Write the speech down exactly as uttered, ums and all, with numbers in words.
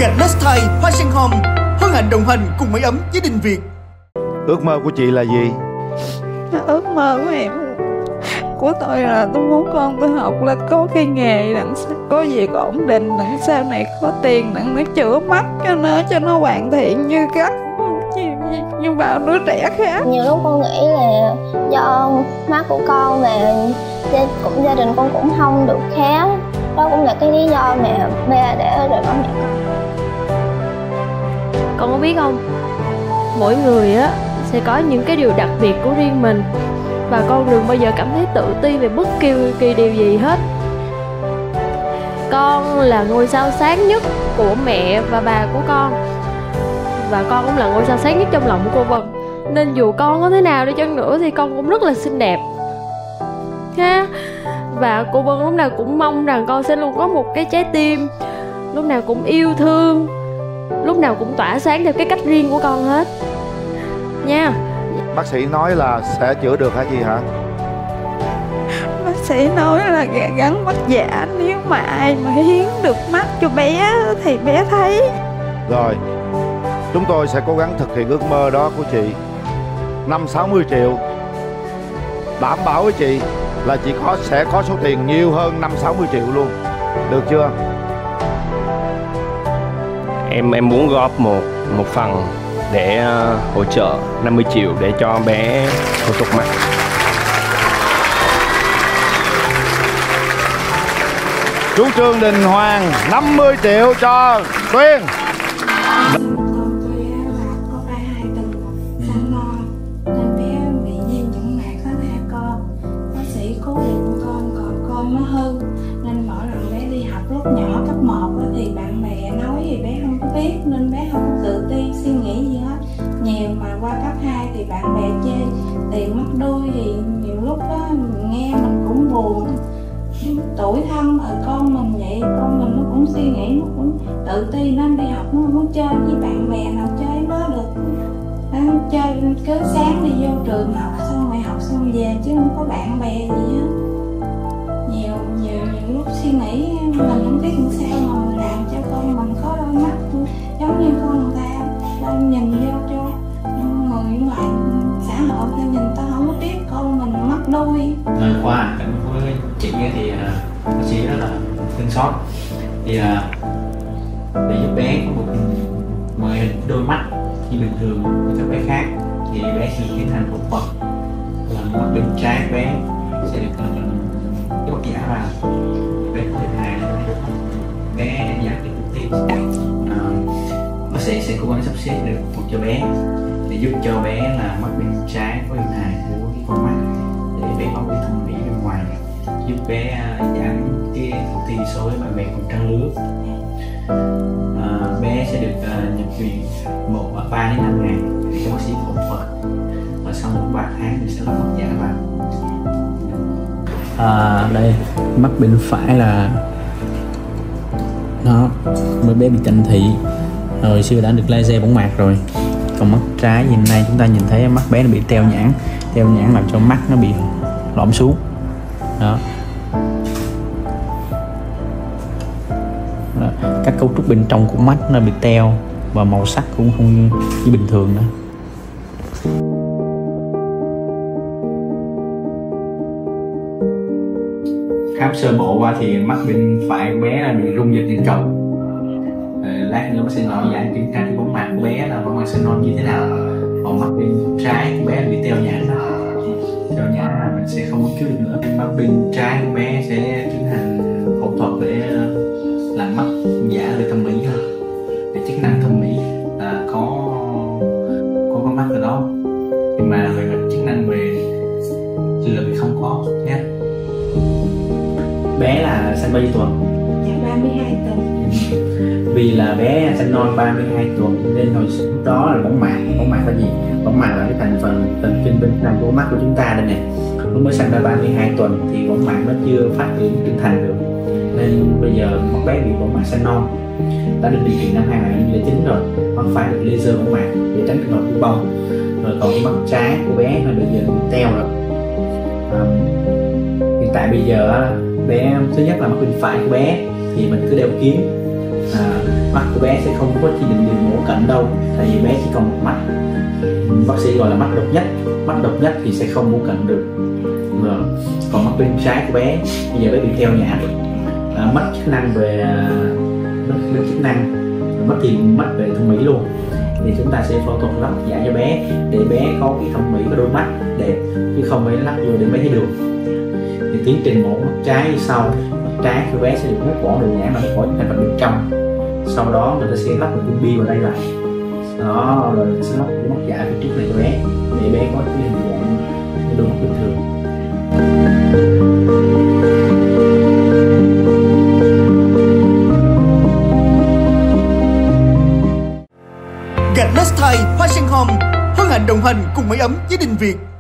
Gạch Nestai, Hoa Sen Home hân hạnh đồng hành cùng máy ấm gia đình Việt. Ước mơ của chị là gì? Ước mơ của em, của tôi là tôi muốn con tôi học lên có cái nghề, đặng có việc ổn định, đặng sau này có tiền đặng nó chữa mắt cho nó cho nó hoàn thiện như các như, như bao đứa trẻ khác. Nhiều lúc con nghĩ là do mắt của con và gia, cũng gia đình con cũng không được khéo, đó cũng là cái lý do mà ba để rời bỏ mẹ con. Con có biết không, mỗi người á sẽ có những cái điều đặc biệt của riêng mình, và con đừng bao giờ cảm thấy tự ti về bất kỳ, kỳ điều gì hết. Con là ngôi sao sáng nhất của mẹ và bà của con, và con cũng là ngôi sao sáng nhất trong lòng của cô Vân. Nên dù con có thế nào đi chăng nữa thì con cũng rất là xinh đẹp ha. Và cô Vân lúc nào cũng mong rằng con sẽ luôn có một cái trái tim lúc nào cũng yêu thương, lúc nào cũng tỏa sáng theo cái cách riêng của con hết nha. Bác sĩ nói là sẽ chữa được hả chị hả? Bác sĩ nói là gắn mắt giả, nếu mà ai mà hiến được mắt cho bé thì bé thấy. Rồi, chúng tôi sẽ cố gắng thực hiện ước mơ đó của chị. Năm sáu mươi triệu, đảm bảo với chị là chị có sẽ có số tiền nhiều hơn năm sáu mươi triệu luôn. Được chưa? Em em muốn góp một một phần để uh, hỗ trợ năm mươi triệu để cho bé phẫu thuật mắt. Chú Trương Đình Hoàng năm mươi triệu cho Tuyên. Nên bé không tự ti suy nghĩ gì hết nhiều, mà qua cấp hai thì bạn bè chê tiền mất đuôi thì nhiều lúc đó mình nghe mình cũng buồn, tuổi thân ở con mình vậy, con mình nó cũng suy nghĩ, nó cũng tự ti nên đi học, nó muốn chơi với bạn bè nào chơi nó được, nó chơi cứ sáng đi vô trường học xong rồi học xong về chứ không có bạn bè gì hết. Nhiều nhiều nhiều lúc suy nghĩ mình không biết làm sao mà mình làm cho con mình có đôi mắt giống như con người ta, ta nhìn vô cho người ngoài xã hội ta nhìn ta không có biết con mình mắc đuôi. Qua hoàn cảnh với chị thì bác sĩ rất là thương xót, thì để giúp bé có một ngoại hình đôi mắt như bình thường với các bé khác, thì bé sẽ tiến hành phẫu thuật là mắt bên trái bé sẽ được cái bác giả vào bé có thể hài bé giảm cái cuộc tim. Bác sĩ sẽ cố gắng sắp xếp được một cho bé để giúp cho bé là mắt bên trái có hình hài của cái con mắt, để bé có cái thẩm mỹ bên ngoài, giúp bé giảm cái tỷ số với bạn bè cùng trang lứa. À, bé sẽ được uh, nhập viện một ba đến năm ngày để cho bác sĩ phẫu thuật, và sau một ba tháng thì sẽ lắp mắt giả vào. À, đây mắt bên phải là nó mới bé bị cận thị rồi, xưa đã được laser bóng mạc rồi. Còn mắt trái hiện nay chúng ta nhìn thấy mắt bé nó bị teo nhãn, teo nhãn làm cho mắt nó bị lõm xuống đó. Đó, các cấu trúc bên trong của mắt nó bị teo và màu sắc cũng không như bình thường nữa. Khám sơ bộ qua thì mắt bên phải của bé là bị rung giật nghiêm trọng. Lát nữa bác sĩ nói giải kiểm tra cái bóng mặt của bé là bóng mặt sinh non như thế nào. Còn mắt bên trái của bé bị teo nhãn đó, teo nhãn là mình sẽ không có cứu được nữa. Mắt bên trái của bé sẽ tiến hành phẫu thuật để làm mắt giả về thẩm mỹ thôi, để chức năng thẩm mỹ là có có con mắt ở đó, nhưng mà về mặt chức năng về chữa thì không có nhé. Bé là sinh bao nhiêu tuần? Dạ ba mươi hai tuần. Vì là bé sinh non ba mươi hai tuần nên hồi lúc đó là bóng mạc. Bóng mạc là gì? Bóng mạc là cái thành phần thần kinh bên trong của mắt của chúng ta đây này. Lúc mới sinh ra ba mươi hai tuần thì bóng mạc nó chưa phát triển trưởng thành được, nên bây giờ một bé bị bóng mạc sinh non đã được điều trị năm hai nghìn không trăm lẻ chín rồi, hoặc phải được laser bóng mạc để tránh trường hợp tử vong. Rồi còn cái mắt trái của bé là bây giờ bị teo rồi. À, hiện tại bây giờ bé thứ nhất là mắt bên phải của bé thì mình cứ đeo kiếng, à, mắt của bé sẽ không có chỉ định điều mổ cận đâu, tại vì bé chỉ còn một mắt, bác sĩ gọi là mắt độc nhất. Mắt độc nhất thì sẽ không mổ cận được. Vâng. Còn mắt bên trái của bé bây giờ bé bị teo nhãn, à, mất chức năng về mất, mất chức năng mất thì mất về thẩm mỹ luôn, thì chúng ta sẽ phẫu thuật lắp giả cho bé để bé có cái thẩm mỹ, có đôi mắt đẹp, chứ không phải lắp vô để bé thấy đường. Thì tiến trình mổ mắt trái sau, mắt trái của bé sẽ được hút bỏ đường nhãn ra khỏi thành phần bên trong, sau đó người ta sẽ lắp một viên bi vào đây lại, đó rồi sẽ lắp cái mắt giả phía trước này cho bé để bé có cái hình dạng đôi mắt bình thường. Gạch Lust Thai Fashion Home hân hạnh đồng hành cùng máy ấm gia đình Việt.